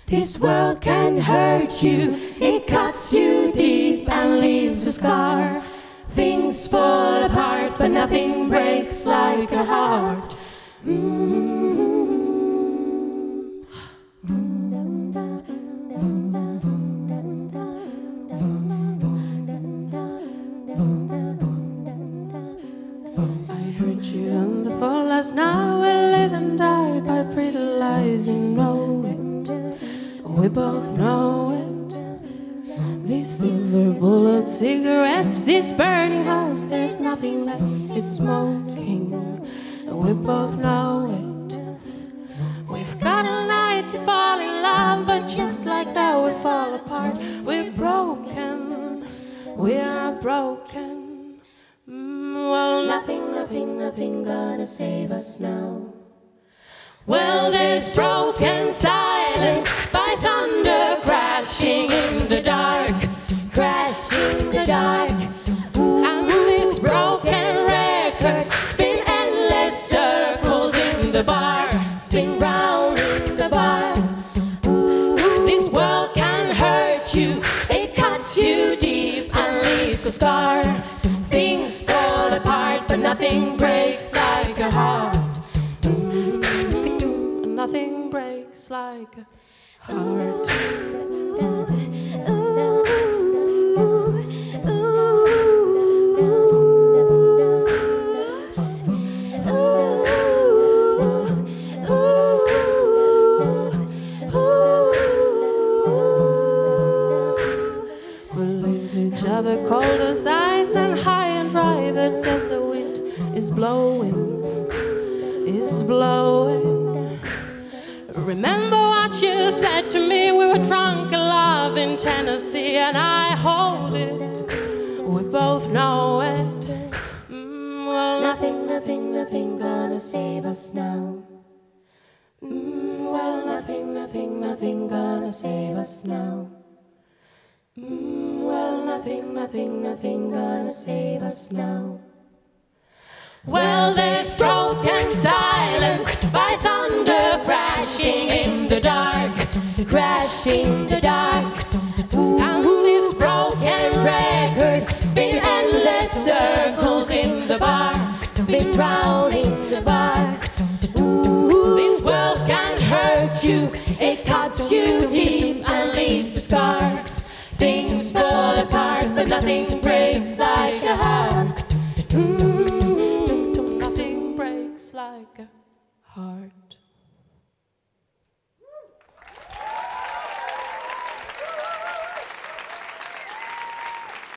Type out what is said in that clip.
This world can hurt you, it cuts you deep and leaves a scar. Things fall apart, but nothing breaks like a heart. I heard you on the fall last night. We live and die by pretty lies, you know it. We both know it. These silver bullet cigarettes, this burning house, there's nothing left, it's smoking. We both know it. We've got a night to fall in love, but just like that we fall apart. We're broken, we are broken. Well, nothing gonna save us now. Well, there's broken silence by thunder crashing in the dark, crashing in the dark. And this broken record spin endless circles in the bar, spin round in the bar. This world can hurt you, it cuts you deep and leaves a scar. Things fall apart, but nothing breaks like a heart. Nothing breaks like a heart. We leave each other cold as ice and high and dry. The desert wind is blowing, is blowing. Remember what you said to me. We were drunk in love in Tennessee, and I hold it. We both know it. Well, nothing gonna save us now. Well, nothing gonna save us now. Well, nothing gonna save us now. Well, there's broken silence by thunder crashing in the dark, crashing in the dark. And this broken record spin endless circles in the bar, spin round in the bar. This world can hurt you, it cuts you deep and leaves a scar. Things fall apart, but nothing breaks like a heart.